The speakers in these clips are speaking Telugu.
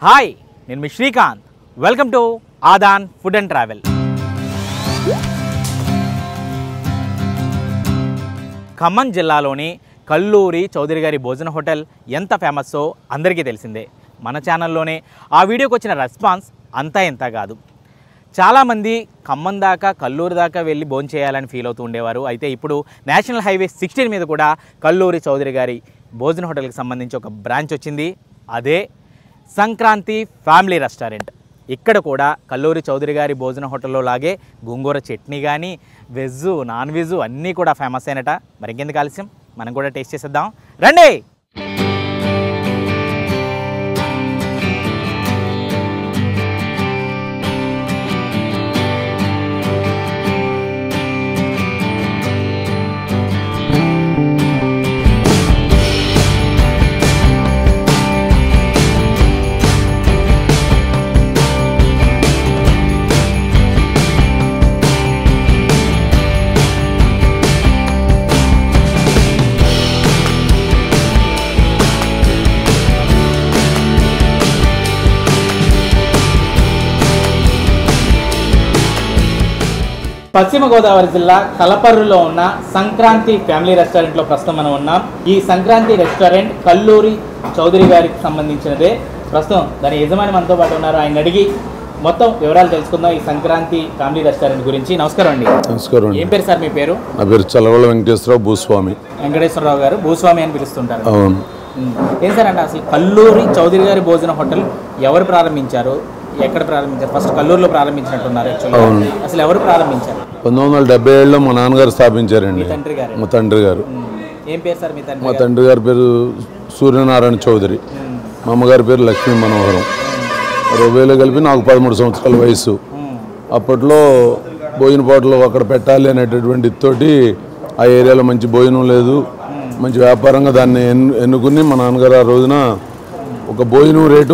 హాయ్ నేను మీ Srikanth welcome to Aadan food and travel. Khammam జిల్లాలోని కల్లూరి చౌదరి గారి భోజన హోటల్ ఎంత ఫేమస్సో అందరికీ తెలిసిందే. మన ఛానల్లోనే ఆ వీడియోకి వచ్చిన రెస్పాన్స్ అంతా ఇంత కాదు. చాలామంది ఖమ్మం దాకా కల్లూరు దాకా వెళ్ళి భోజనం చేయాలని ఫీల్ అవుతూ ఉండేవారు. అయితే ఇప్పుడు నేషనల్ హైవే 16 మీద కూడా కల్లూరి చౌదరి గారి భోజన హోటల్కి సంబంధించి ఒక బ్రాంచ్ వచ్చింది. అదే సంక్రాంతి ఫ్యామిలీ రెస్టారెంట్. ఇక్కడ కూడా కల్లూరి చౌదరి గారి భోజన హోటల్లో లాగే గోంగూర చట్నీ కానీ వెజ్ నాన్ వెజ్ అన్నీ కూడా ఫేమస్ అయినట. మరి ఇంకెందుకు ఆలస్యం, మనం కూడా టేస్ట్ చేసేద్దాం రండి. పశ్చిమ గోదావరి జిల్లా కలపర్రులో ఉన్న సంక్రాంతి ఫ్యామిలీ రెస్టారెంట్లో ప్రస్తుతం మనం ఉన్నాం. ఈ సంక్రాంతి రెస్టారెంట్ కల్లూరి చౌదరి గారికి సంబంధించినదే. ప్రస్తుతం దాని యజమాని మనతో పాటు ఉన్నారు. ఆయన అడిగి మొత్తం వివరాలు తెలుసుకుందాం ఈ సంక్రాంతి ఫ్యామిలీ రెస్టారెంట్ గురించి. నమస్కారం అండి. నమస్కారం. ఏం పేరు సార్ మీ పేరు? నా పేరు చలవల వెంకటేశ్వరరావు భూస్వామి. వెంకటేశ్వరరావు గారు భూస్వామి అని పిలుస్తుంటారు. అవును. ఏం సార్ అంటే అసలు కల్లూరి చౌదరి గారి భోజన హోటల్ ఎవరు ప్రారంభించారు, ఎక్కడ ప్రారంభించారు? ఫస్ట్ కల్లూరులో ప్రారంభించినట్టున్నారు. యాక్చువల్లీ అసలు ఎవరు ప్రారంభించారు? 1977లో మా నాన్నగారు స్థాపించారండి. మా తండ్రి గారు. ఏం పేరు సార్ మీ తండ్రి? మా తండ్రి గారి పేరు సూర్యనారాయణ చౌదరి. మా అమ్మగారి పేరు లక్ష్మీ మనోహరం. 2000 కలిపి నాకు 13 సంవత్సరాల వయసు. అప్పట్లో భోజన పోటలు అక్కడ పెట్టాలి అనేటటువంటి తోటి ఆ ఏరియాలో మంచి భోజనం లేదు, మంచి వ్యాపారంగా దాన్ని ఎన్నుకుని మా నాన్నగారు ఆ రోజున ఒక భోజనం రేటు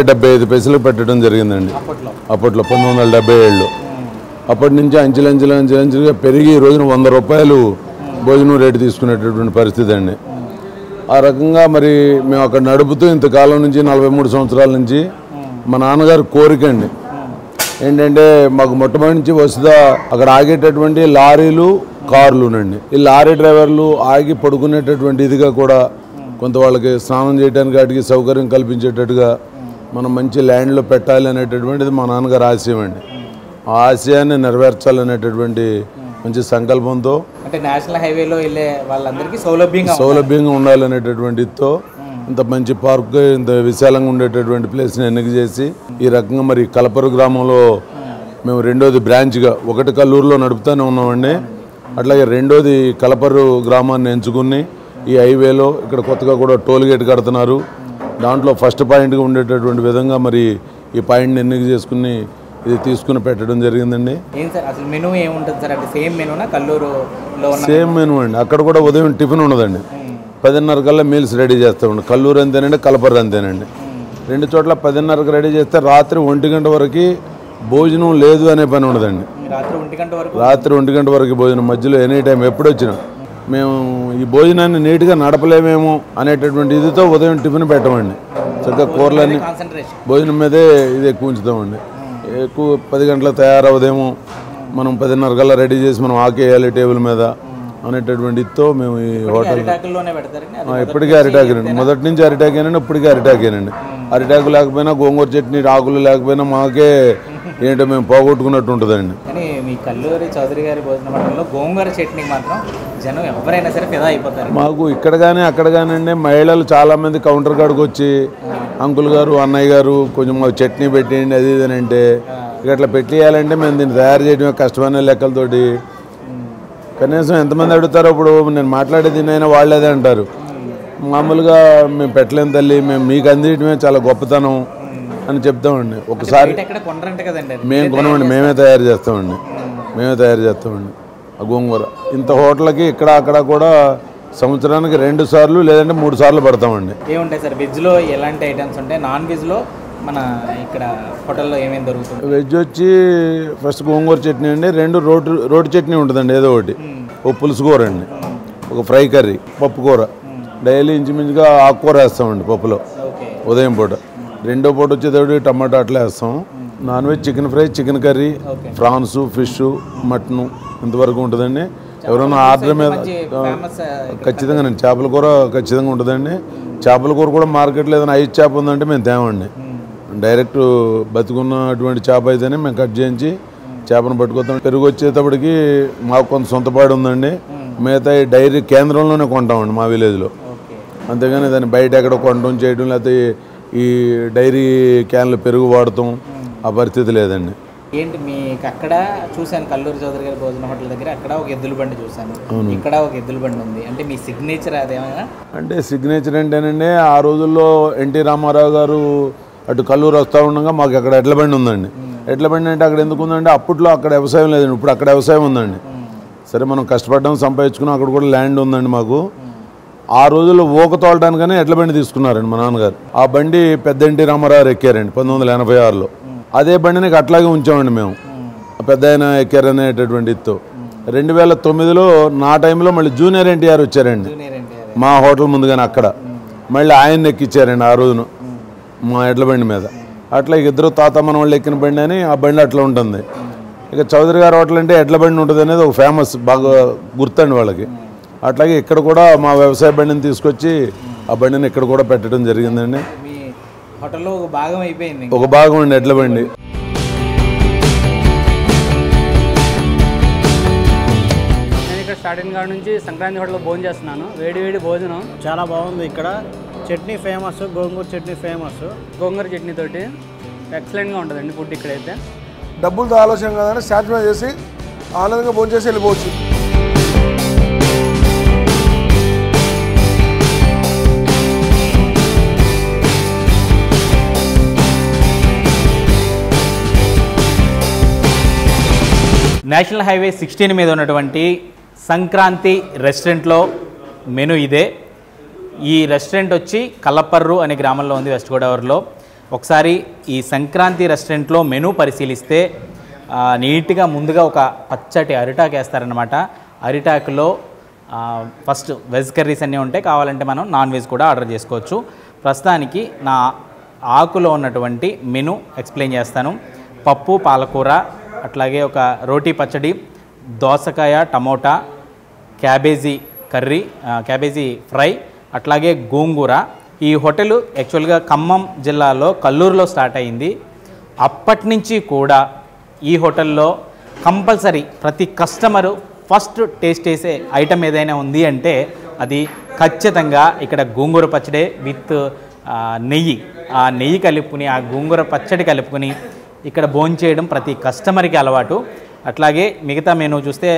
₹1.75 పెట్టడం జరిగిందండి. అప్పట్లో 1977లో. అప్పటి నుంచి అంచెలంచెలుగా పెరిగి ఈ రోజున ₹100 భోజనం రేటు తీసుకునేటటువంటి పరిస్థితి అండి. ఆ రకంగా మరి మేము అక్కడ నడుపుతూ ఇంతకాలం నుంచి 43 సంవత్సరాల నుంచి మా నాన్నగారి కోరిక అండి ఏంటంటే మాకు మొట్టమొదటి నుంచి వస్తుందా అక్కడ ఆగేటటువంటి లారీలు కార్లునండి. ఈ లారీ డ్రైవర్లు ఆగి పడుకునేటటువంటి ఇదిగా కూడా కొంత వాళ్ళకి స్నానం చేయడానికి వాటికి సౌకర్యం కల్పించేటట్టుగా మనం మంచి ల్యాండ్లో పెట్టాలి అనేటటువంటిది మా నాన్నగారు ఆశయం అండి. ఆ ఆశయాన్ని నెరవేర్చాలనేటటువంటి మంచి సంకల్పంతో, అంటే నేషనల్ హైవేలో వెళ్ళే వాళ్ళందరికీ సౌలభ్యంగా ఉండాలనేటటువంటితో ఇంత మంచి పార్క్, ఇంత విశాలంగా ఉండేటటువంటి ప్లేస్ని ఎన్నిక చేసి ఈ రకంగా మరి కలపరు గ్రామంలో మేము రెండోది బ్రాంచ్గా, ఒకటి కల్లూరులో నడుపుతూనే ఉన్నామండి. అట్లాగే రెండోది కలపరు గ్రామాన్ని ఎంచుకుని ఈ హైవేలో ఇక్కడ కొత్తగా కూడా టోల్ గేట్ కడుతున్నారు. దాంట్లో ఫస్ట్ పాయింట్గా ఉండేటటువంటి విధంగా మరి ఈ పాయింట్ని ఎన్నిక చేసుకుని ఇది తీసుకుని పెట్టడం జరిగిందండి. సేమ్ మెనూ అండి. అక్కడ కూడా ఉదయం టిఫిన్ ఉండదండి. 10:30 కల్లా మీల్స్ రెడీ చేస్తామండి. కల్లూరు అంతేనండి, కలపర్రు అంతేనండి. రెండు చోట్ల 10:30కి రెడీ చేస్తే రాత్రి 1 గంట వరకు భోజనం లేదు అనే పని ఉండదండి. రాత్రి 1 గంట వరకు భోజనం, మధ్యలో ఎనీ టైం ఎప్పుడు వచ్చినా. మేము ఈ భోజనాన్ని నీట్గా నడపలేమేమో అనేటటువంటి ఇదితో ఉదయం టిఫిన్ పెట్టమండి. చక్కగా కూరలన్నీ భోజనం మీదే ఇది ఎక్కువ ఉంచుతామండి. ఎక్కువ 10 గంటలకు తయారవుదేమో, మనం 10:30 కల్లా రెడీ చేసి మనం ఆకేయాలి టేబుల్ మీద అనేటటువంటి ఇదితో మేము ఈ హోటల్ ఇప్పటికీ అరిటాకేనండి. మొదటి నుంచి అరిటాకేనండి, ఇప్పటికీ అరిటాకేనండి. అరిటాకు లేకపోయినా, గోంగూర చట్నీ ఆకులు లేకపోయినా మాకే ఏంటో మేము పోగొట్టుకున్నట్టు ఉంటుందండి. కానీ మీ కల్లూరి చౌదరి గారి భోజన మండలంలో గోంగూర చట్నీ మాత్రం జనం ఎవరైనా సరే ఫిదా అయిపోతారు. మాకు ఇక్కడ కానీ అక్కడ కానివ్వండి, మహిళలు చాలామంది కౌంటర్ కాడికి వచ్చి అంకుల్ గారు, అన్నయ్య గారు కొంచెం మాకు చట్నీ పెట్టేయండి అది ఇది అని అంటే, ఇట్లా పెట్టేయాలంటే మేము దీన్ని తయారు చేయడమే కష్టమైన లెక్కలతోటి కనీసం ఎంతమంది అడుగుతారో ఇప్పుడు నేను మాట్లాడేది అయినా వాళ్ళేదే అంటారు. మామూలుగా మేము పెట్టలేని తల్లి, మేము మీకు అందించడమే చాలా గొప్పతనం అని చెప్తామండి. ఒకసారి మేము కొనమండి, మేమే తయారు చేస్తామండి. ఆ గోంగూర ఇంత హోటల్కి ఇక్కడ అక్కడ కూడా సంవత్సరానికి 2 సార్లు లేదంటే 3 సార్లు పడతామండి. ఏముంటాయి సార్ వెజ్లో? ఎలాంటి ఐటమ్స్ ఉంటాయి? నాన్ వెజ్లో మన ఇక్కడ హోటల్లో ఏమేమి దొరుకుతుంది? వెజ్ వచ్చి ఫస్ట్ గోంగూర చట్నీ అండి, 2 రోటి చట్నీ ఉంటుందండి, ఏదో ఒకటి. ఒక పులుసు కూర అండి, ఒక ఫ్రై కర్రీ, పప్పు కూర, డైలీ ఇంచుమించుగా ఆకుకూర వేస్తామండి పప్పులో ఉదయం పూట. రెండో పూట వచ్చేటప్పుడు టమాటా అట్లా వేస్తాం. Non veg chicken fry, chicken curry, prawns, fish, mutton ఇంతవరకు ఉంటుందండి. ఎవరైనా ఆర్డర్ మీద ఖచ్చితంగా నేను చేపల కూర ఖచ్చితంగా ఉంటుందండి. చేపల కూర కూడా మార్కెట్లో ఏదైనా ఐదు చేప ఉందంటే మేము తేమండి. డైరెక్ట్ బతుకున్నటువంటి చేప అయితేనే మేము కట్ చేయించి చేపను పట్టుకొస్తాం. పెరుగు వచ్చేటప్పటికి మాకు కొంత సొంతపాడు ఉందండి. మిగతా డైరీ కేంద్రంలోనే కొంటామండి మా విలేజ్లో. అంతేగాని దాన్ని బయట ఎక్కడ కొనడం చేయడం లేకపోతే ఈ డైరీ క్యాన్లు పెరుగు వాడటం ఆ పరిస్థితి లేదండి. ఏంటి మీకు అక్కడ చూశాను కల్లూరి చౌదరి గారి భోజన హోటల్ దగ్గర అక్కడ ఒక ఎద్దుల బండి చూశాను, ఇక్కడ ఒక ఎద్దుల బండి ఉంది. అంటే మీ సిగ్నేచర్ అదేమైనా? అంటే సిగ్నేచర్ ఏంటంటే ఆ రోజుల్లో ఎన్టీ రామారావు గారు అటు కల్లూరు వస్తూ ఉండగా మాకు అక్కడ ఎడ్ల బండి ఉందండి. ఎడ్ల బండి అంటే అక్కడ ఎందుకు ఉందంటే అప్పట్లో అక్కడ వ్యవసాయం లేదండి, ఇప్పుడు అక్కడ వ్యవసాయం ఉందండి. సరే మనం కష్టపడ్డాం, సంపాదించుకున్నాం, అక్కడ కూడా ల్యాండ్ ఉందండి మాకు. ఆ రోజుల్లో ఊక తోలడానికనే ఎడ్ల బండి తీసుకున్నారండి మా నాన్నగారు. ఆ బండి పెద్ద ఎన్టీ రామారావు ఎక్కారండి 1986లో. అదే బండిని అట్లాగే ఉంచామండి మేము. పెద్ద ఆయన ఎక్కారనేటటువంటి ఇత్తో 2009లో నా టైంలో మళ్ళీ జూనియర్ ఎన్టీఆర్ వచ్చారండి మా హోటల్ ముందుగానే. అక్కడ మళ్ళీ ఆయన్ని ఎక్కించారండి ఆ రోజున మా ఎడ్ల బండి మీద. అట్లా ఇద్దరు తాత మన వాళ్ళు ఎక్కిన బండి అని ఆ బండి అట్లా ఉంటుంది. ఇక చౌదరి గారి హోటల్ అంటే ఎడ్ల బండి ఉంటుంది అనేది ఒక ఫేమస్, బాగా గుర్తండి వాళ్ళకి. అట్లాగే ఇక్కడ కూడా మా వ్యవసాయ బండిని తీసుకొచ్చి ఆ బండిని ఇక్కడ కూడా పెట్టడం జరిగిందండి. హోటల్లో ఒక భాగం అయిపోయింది, ఒక భాగం అండి ఎడ్ల బండి. నేను ఇక్కడ స్టార్టింగ్ కాడ నుంచి సంక్రాంతి హోటల్లో భోజనం చేస్తున్నాను. వేడి వేడి భోజనం చాలా బాగుంది. ఇక్కడ chutney famous, gongura chutney famous. Gongura చట్నీతోటి ఎక్సలెంట్గా ఉంటుందండి ఫుడ్ ఇక్కడైతే. డబ్బులతో ఆలోచన కాదని సాటిస్ఫై చేసి ఆనందంగా భోజనం చేసి వెళ్ళిపోవచ్చు. నేషనల్ హైవే 16 మీద ఉన్నటువంటి సంక్రాంతి రెస్టారెంట్లో మెను ఇదే. ఈ రెస్టారెంట్ వచ్చి కల్లపర్రు అనే గ్రామంలో ఉంది, వెస్ట్ గోదావరిలో. ఒకసారి ఈ సంక్రాంతి రెస్టారెంట్లో మెను పరిశీలిస్తే నీట్గా ముందుగా ఒక పచ్చటి అరిటాకు వేస్తారనమాట. అరిటాకులో ఫస్ట్ వెజ్ కర్రీస్ అన్నీ ఉంటాయి, కావాలంటే మనం నాన్ వెజ్ కూడా ఆర్డర్ చేసుకోవచ్చు. ప్రస్తుతానికి నా ఆకులో ఉన్నటువంటి మెను ఎక్స్ప్లెయిన్ చేస్తాను. పప్పు, పాలకూర, అట్లాగే ఒక రోటీ పచ్చడి, దోసకాయ, tomato, cabbage curry, cabbage fry, అట్లాగే గోంగూర. ఈ హోటల్ యాక్చువల్గా ఖమ్మం జిల్లాలో కల్లూరులో స్టార్ట్ అయింది. అప్పటి నుంచి కూడా ఈ హోటల్లో కంపల్సరీ ప్రతి కస్టమరు ఫస్ట్ టేస్ట్ చేసే ఐటమ్ ఏదైనా ఉంది అంటే అది ఖచ్చితంగా ఇక్కడ గోంగూర పచ్చడే విత్ నెయ్యి. ఆ నెయ్యి కలుపుకుని, ఆ గోంగూర పచ్చడి కలుపుకుని ఇక్కడ భోంచేయడం ప్రతి కస్టమర్కి అలవాటు. అట్లాగే మిగతా మెనూ చూస్తే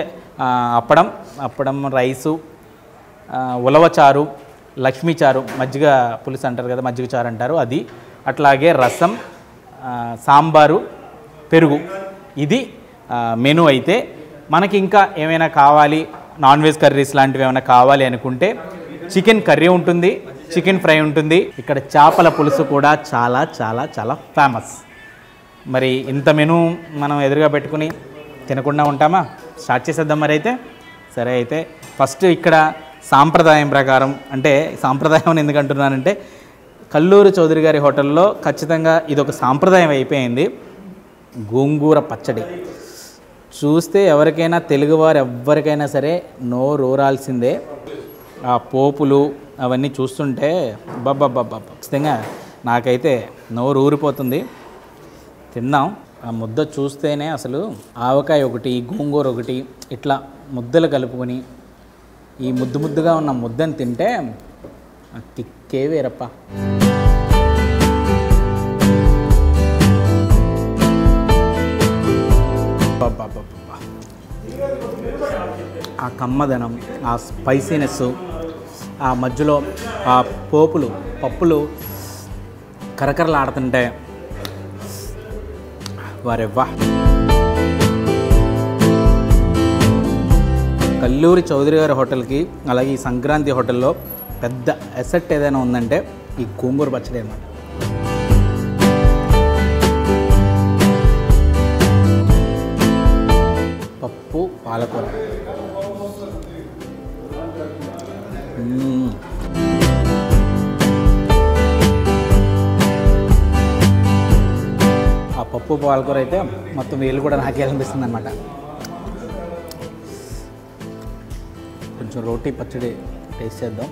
అప్పడం రైసు, ఉలవచారు, లక్ష్మీ చారు, మజ్జిగ పులుసు అంటారు కదా, మజ్జిగ చారు అంటారు అది, అట్లాగే రసం, సాంబారు, పెరుగు. ఇది మెనూ. అయితే మనకి ఇంకా ఏమైనా కావాలి, నాన్ వెజ్ కర్రీస్ లాంటివి ఏమైనా కావాలి అనుకుంటే చికెన్ కర్రీ ఉంటుంది, చికెన్ ఫ్రై ఉంటుంది. ఇక్కడ చేపల పులుసు కూడా చాలా చాలా చాలా ఫేమస్. మరి ఇంత మెనూ మనం ఎదురుగా పెట్టుకుని తినకుండా ఉంటామా? స్టార్ట్ చేసేద్దాం మరి అయితే. సరే, అయితే ఫస్ట్ ఇక్కడ సాంప్రదాయం ప్రకారం, అంటే సాంప్రదాయం ఎందుకు అంటున్నానంటే కల్లూరి చౌదరి గారి హోటల్లో ఖచ్చితంగా ఇదొక సాంప్రదాయం అయిపోయింది. గోంగూర పచ్చడి చూస్తే ఎవరికైనా, తెలుగువారు ఎవరికైనా సరే నోరూరాల్సిందే. ఆ పోపులు అవన్నీ చూస్తుంటే బాబ్బా ఖచ్చితంగా నాకైతే నోరు ఊరిపోతుంది. తిందాం. ఆ ముద్ద చూస్తేనే అసలు ఆవకాయ ఒకటి, గోంగూర ఒకటి, ఇట్లా ముద్దలు కలుపుకొని ఈ ముద్దుగా ఉన్న ముద్దని తింటే తిక్కే వేరప్ప. ఆ కమ్మదనం, ఆ స్పైసీనెస్, ఆ మధ్యలో ఆ పోపులు, పప్పులు కరకరలాడుతుంటే వారెవ్వా. కల్లూరి చౌదరి గారి హోటల్కి, అలాగే ఈ సంక్రాంతి హోటల్లో పెద్ద అసెట్ ఏదైనా ఉందంటే ఈ గోంగూర పచ్చడి అన్నమాట. పప్పు, పాలకూర, పప్పు పాలకూర అయితే మొత్తం వేలు కూడా నాకే అనిపిస్తుంది అనమాట. కొంచెం రోటీ పచ్చడి టేస్ట్ చేద్దాం.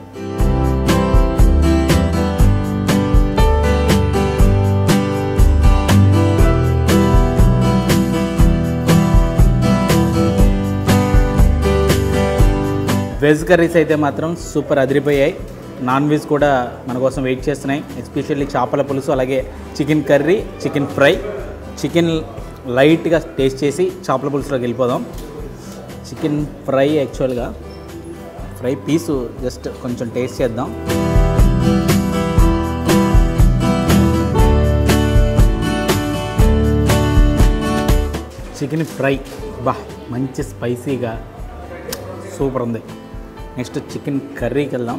వెజ్ కర్రీస్ అయితే మాత్రం సూపర్ అదిరిపోయాయి. నాన్ వెజ్ కూడా మన కోసం వెయిట్ చేస్తున్నాయి. ఎస్పెషల్లీ చేపల పులుసు, అలాగే chicken curry, chicken fry. Chicken లైట్గా టేస్ట్ చేసి చేపల పులుసులోకి వెళ్ళిపోదాం. చికెన్ ఫ్రై యాక్చువల్గా ఫ్రై పీసు జస్ట్ కొంచెం టేస్ట్ చేద్దాం. చికెన్ ఫ్రై మంచి స్పైసీగా సూపర్ ఉంది. నెక్స్ట్ చికెన్ కర్రీకి వెళ్దాం.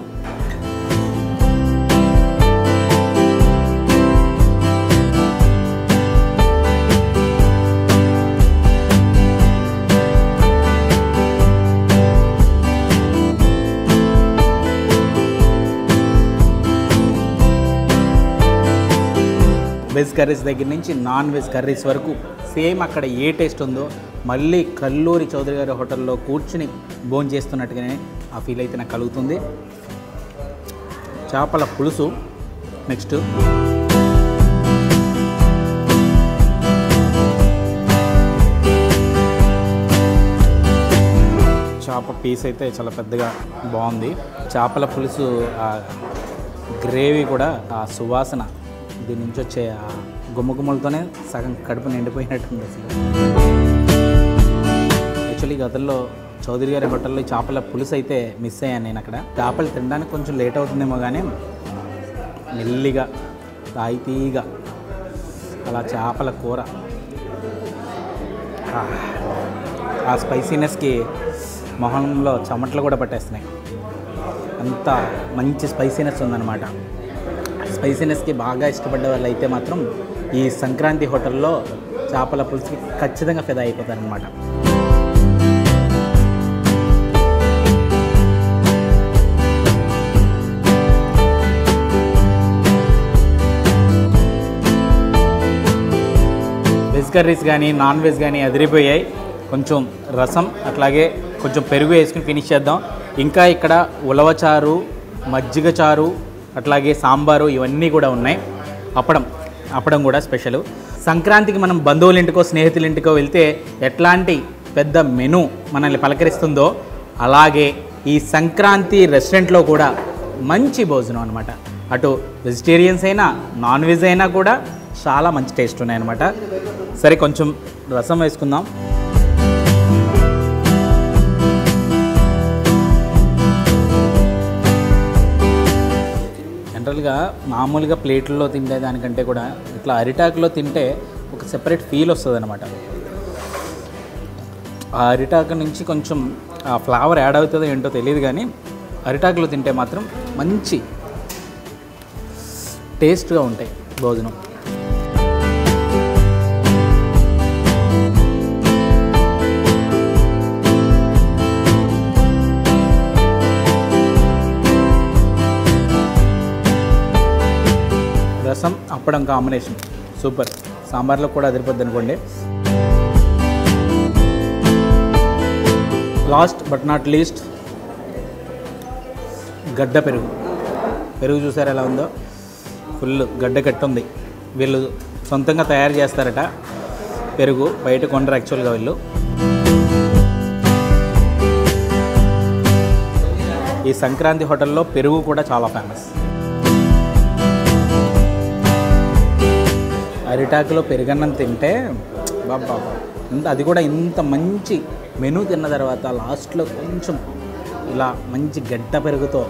వెజ్ కర్రీస్ దగ్గర నుంచి నాన్ వెజ్ కర్రీస్ వరకు సేమ్ అక్కడ ఏ టేస్ట్ ఉందో మళ్ళీ కల్లూరి చౌదరి గారి హోటల్లో కూర్చుని భోజనం చేస్తున్నట్టుగానే ఆ ఫీల్ అయితే నాకు కలుగుతుంది. చేపల పులుసు నెక్స్ట్. చేప పీస్ అయితే చాలా పెద్దగా బాగుంది. చేపల పులుసు గ్రేవీ కూడా ఆ సువాసన దీని నుంచి వచ్చే ఆ గుమ్మగుమ్మలతోనే సగం కడుపు నిండిపోయినట్టుంది. అసలు యాక్చువల్లీ గతంలో చౌదరి గారి హోటల్లో చేపల పులుసు అయితే మిస్ అయ్యాను నేను. అక్కడ చేపలు తినడానికి కొంచెం లేట్ అవుతుందేమో కానీ మెల్లిగా తాయితీగా అలా చేపల కూర ఆ స్పైసీనెస్కి మొహంలో చెమటలు కూడా పట్టేస్తున్నాయి. అంత మంచి స్పైసీనెస్ ఉందన్నమాట. స్పైసీనెస్కి బాగా ఇష్టపడ్డ వాళ్ళు అయితే మాత్రం ఈ సంక్రాంతి హోటల్లో చేపల పులుసుకి ఖచ్చితంగా ఫిదా అయిపోతారనమాట. వెజ్ కర్రీస్ కానీ నాన్ వెజ్ కానీ అదిరిపోయాయి. కొంచెం రసం అట్లాగే కొంచెం పెరుగు వేసుకుని ఫినిష్ చేద్దాం. ఇంకా ఇక్కడ ఉలవచారు, మజ్జిగ చారు, అట్లాగే సాంబారు ఇవన్నీ కూడా ఉన్నాయి. అప్పడం కూడా స్పెషల్. సంక్రాంతికి మనం బంధువుల ఇంటికో స్నేహితుల ఇంటికో వెళ్తే ఎట్లాంటి పెద్ద మెనూ మనల్ని పలకరిస్తుందో అలాగే ఈ సంక్రాంతి రెస్టారెంట్లో కూడా మంచి భోజనం అనమాట. అటు వెజిటేరియన్స్ అయినా నాన్ వెజ్ అయినా కూడా చాలా మంచి టేస్ట్ ఉన్నాయన్నమాట. సరే కొంచెం రసం వేసుకుందాం. జనరల్గా మామూలుగా ప్లేట్లలో తింటే దానికంటే కూడా ఇట్లా అరిటాకులో తింటే ఒక సెపరేట్ ఫీల్ వస్తుంది అనమాట. ఆ అరిటాకు నుంచి కొంచెం ఆ ఫ్లేవర్ యాడ్ అవుతుందో ఏంటో తెలియదు కానీ అరిటాకులో తింటే మాత్రం మంచి టేస్ట్గా ఉంటాయి భోజనం. రసం అప్పడం కాంబినేషన్ సూపర్. సాంబార్లో కూడా అదిరిపోద్ది అనుకోండి. లాస్ట్ బట్ నాట్ లీస్ట్ గడ్డ పెరుగు చూసారు ఎలా ఉందో. ఫుల్ గడ్డ కట్టుంది. వీళ్ళు సొంతంగా తయారు చేస్తారట పెరుగు, బయట కొనరు యాక్చువల్గా వీళ్ళు. ఈ సంక్రాంతి హోటల్లో పెరుగు కూడా చాలా ఫేమస్. అరిటాకులో పెరుగన్నం తింటే బాబా అది కూడా ఇంత మంచి మెనూ తిన్న తర్వాత లాస్ట్లో కొంచెం ఇలా మంచి గడ్డ పెరుగుతో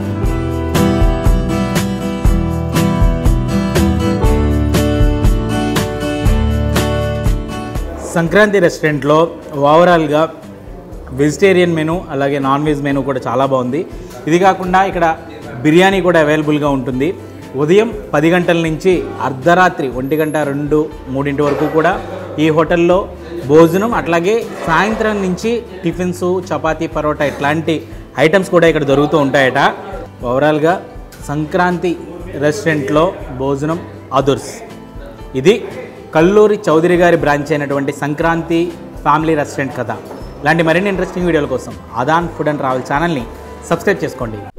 సంక్రాంతి రెస్టారెంట్లో ఓవరాల్గా వెజిటేరియన్ మెనూ అలాగే నాన్ వెజ్ మెనూ కూడా చాలా బాగుంది. ఇది కాకుండా ఇక్కడ బిర్యానీ కూడా అవైలబుల్గా ఉంటుంది. ఉదయం 10 గంటల నుంచి అర్ధరాత్రి 1 గంట 2, 3 వరకు కూడా ఈ హోటల్లో భోజనం, అట్లాగే సాయంత్రం నుంచి టిఫిన్స్, చపాతీ, పరోటా ఇట్లాంటి ఐటమ్స్ కూడా ఇక్కడ దొరుకుతూ ఉంటాయట. ఓవరాల్గా సంక్రాంతి రెస్టారెంట్లో భోజనం అదుర్స్. ఇది కల్లూరి చౌదరి గారి బ్రాంచ్ అయినటువంటి సంక్రాంతి ఫ్యామిలీ రెస్టారెంట్ కథ. ఇలాంటి మరిన్ని ఇంట్రెస్టింగ్ వీడియోల కోసం ఆదాన్ ఫుడ్ అండ్ ట్రావెల్ ఛానల్ని సబ్స్క్రైబ్ చేసుకోండి.